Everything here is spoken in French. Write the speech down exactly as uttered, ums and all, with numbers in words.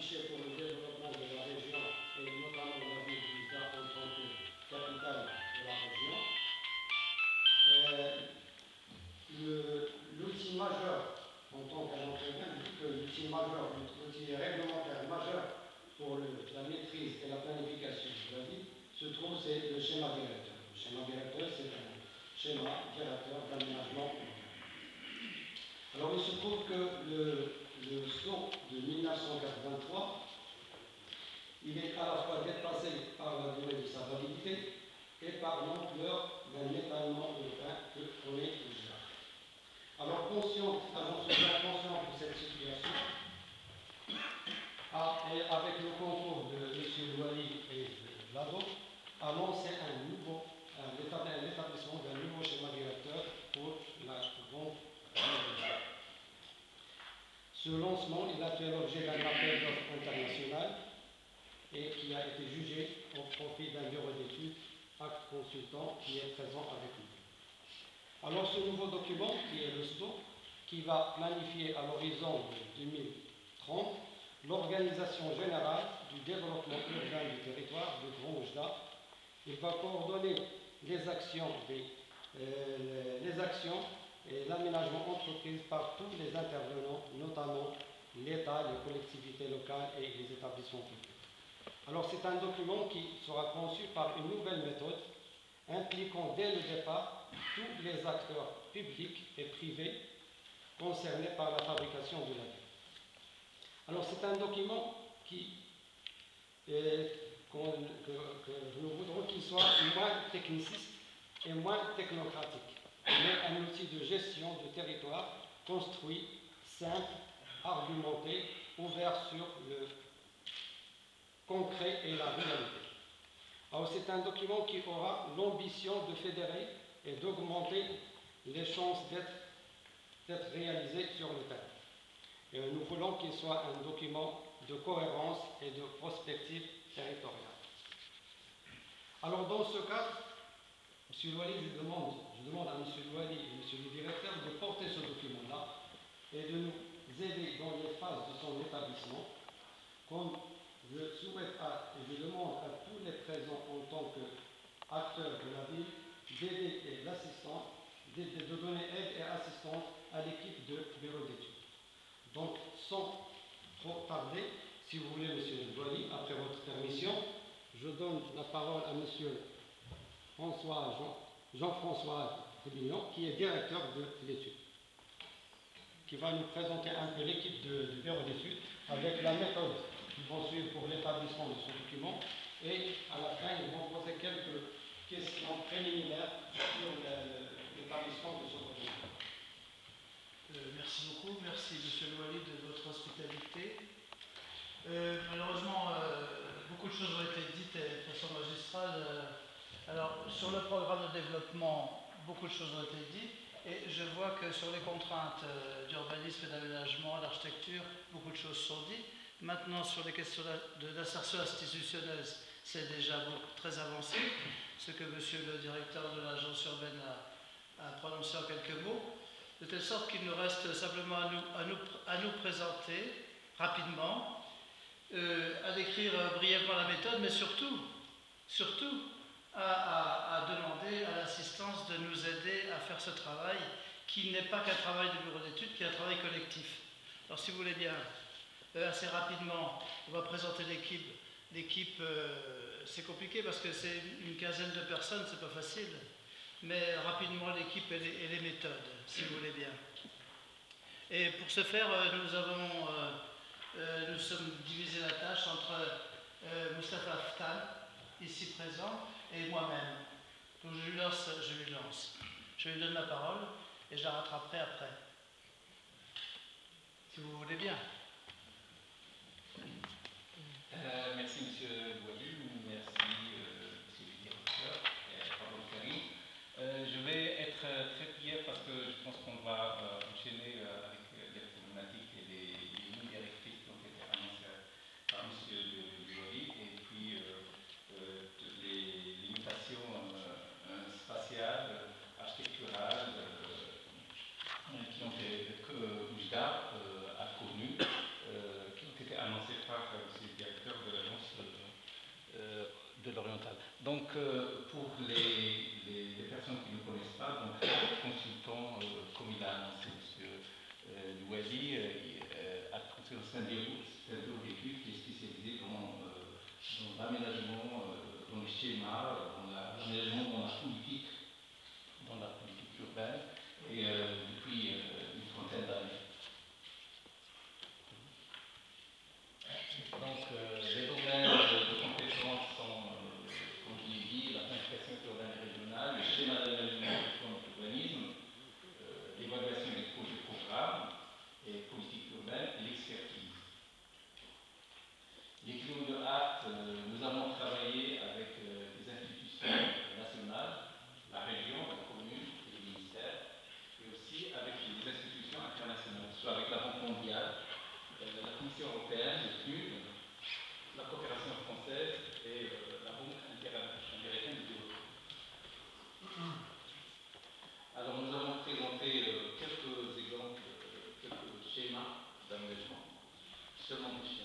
affiché pour le développement de la région et notamment la ville d'Oujda en tant que capitale de la région. Euh, L'outil majeur, en tant qu'entraîneur, dit que l'outil majeur, l'outil réglementaire majeur pour le, la maîtrise et la planification de la ville se trouve, c'est le schéma directeur. Le schéma directeur, c'est un schéma directeur d'aménagement. Alors, il se trouve que le, le S O de mille neuf cent quatre-vingt-trois, il est à la fois dépassé par la durée de sa validité et par l'ampleur d'un étalement urbain que connaît déjà. Alors, conscient, agent social conscient de cette situation, a, et avec le concours de M. Louali et de l'A D O, a lancé un nouveau, l'établissement d'un nouveau schéma directeur pour la grande région. Ce lancement, il a fait l'objet d'un appel d'offres international et qui a été jugé au profit d'un bureau d'études, Acte Consultant, qui est présent avec nous. Alors, ce nouveau document, qui est le S D O, qui va planifier à l'horizon de deux mille trente l'organisation générale du développement urbain du territoire de Grand Oujda. Il va coordonner les actions, des, euh, les actions et l'aménagement entreprise par tous les intervenants, notamment l'État, les collectivités locales et les établissements publics. Alors, c'est un document qui sera conçu par une nouvelle méthode impliquant dès le départ tous les acteurs publics et privés concernés par la fabrication de la ville. Alors, c'est un document qui, euh, que, que nous voudrons qu'il soit moins techniciste et moins technocratique, mais un outil de gestion de territoire construit, simple, argumenté, ouvert sur le concret et la réalité. Alors, c'est un document qui aura l'ambition de fédérer et d'augmenter les chances d'être réalisé sur le terrain. Et nous voulons qu'il soit un document de cohérence et de prospective territoriale. Alors, dans ce cadre, M. Louali, je demande, je demande à M. Louali et M. le directeur de porter ce document-là et de nous aider dans les phases de son établissement, comme je souhaite à, et je demande à tous les présents en tant qu'acteurs de la ville d'aider et d'assistance, de, de donner aide et assistance à l'équipe de bureau d'études. Donc, sans trop tarder, si vous voulez, M. Louali, après votre permission, je donne la parole à M. François, Jean, Jean-François Trébignon, qui est directeur de l'étude, qui va nous présenter un peu l'équipe du bureau d'études avec la méthode qu'ils vont suivre pour l'établissement de ce document. Et à la fin, ils vont poser quelques questions préliminaires sur l'établissement de ce document. Euh, merci beaucoup, merci M. Louali de votre hospitalité. Euh, malheureusement, euh, beaucoup de choses ont été dites de façon magistrale. Euh, alors, sur le programme de développement, beaucoup de choses ont été dites, et je vois que sur les contraintes euh, d'urbanisme et d'aménagement, d'architecture, beaucoup de choses sont dites. Maintenant, sur les questions d'insertion institutionnelle, c'est déjà beaucoup, très avancé, ce que M. le directeur de l'agence urbaine a, a prononcé en quelques mots, de telle sorte qu'il nous reste simplement à nous, à nous, à nous présenter rapidement, euh, à décrire brièvement la méthode, mais surtout, surtout à, à, à demander à l'assistance de nous aider à faire ce travail qui n'est pas qu'un travail de bureau d'études, qui est un travail collectif. Alors, si vous voulez bien, euh, assez rapidement, on va présenter l'équipe. L'équipe, euh, c'est compliqué parce que c'est une quinzaine de personnes, c'est pas facile. Mais rapidement, l'équipe et, et les méthodes, si vous voulez bien. Et pour ce faire, nous avons, euh, euh, nous sommes divisé la tâche entre euh, Moustapha Aftal, ici présent, et moi-même. Donc je lui lance, je lui lance. Je lui donne la parole et je la rattraperai après. Si vous voulez bien. Euh, merci Monsieur Louali, merci euh, Monsieur le directeur, pardon Karim. Euh, je vais être très bref parce que je pense qu'on va euh, enchaîner euh, avec les problématiques et les, les lignes directrices qui ont été annoncées par M. Louali et puis euh, euh, les limitations euh, spatiales, architecturales euh, qui ont été, que Oujda euh, a connues, euh, qui ont été annoncées par Donc, euh, pour les, les, les personnes qui ne connaissent pas, donc, le consultant, euh, comme il a annoncé M. Euh, Louali, euh, a consulté un bureau d'études qui est spécialisé dans, euh, dans l'aménagement, euh, dans les schémas, dans l'aménagement dans la politique, dans la politique urbaine, et euh, depuis euh, une trentaine d'années. Donc, euh, les domaines de compétences sont, euh, comme je l'ai dit, la planification urbaine et régionale, le schéma d'aménagement de l'urbanisme, euh, l'évaluation des projets programmes et politiques urbaines et l'expertise. Les clients de Hart, euh, nous avons travaillé avec euh, des institutions nationales, la région, la commune et les ministères, et aussi avec des institutions internationales, soit avec la Banque mondiale, euh, la Commission européenne, le P N U D, la coopération française et euh, la Banque interaméricaine de développement. Alors nous avons présenté euh, quelques exemples, euh, quelques schémas d'aménagement, seulement des